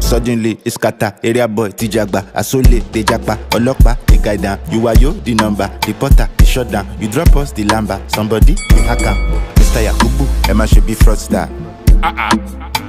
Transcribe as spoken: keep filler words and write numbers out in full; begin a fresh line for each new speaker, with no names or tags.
Suddenly, it's kata, area boy, tijagba, asole, the japa, olopa, the guy down. You are yo, the number, the potter, the shutdown. You drop us the lamba, somebody, you hack am. Mister Yakubu, Emma should be fraudster.
Uh-uh.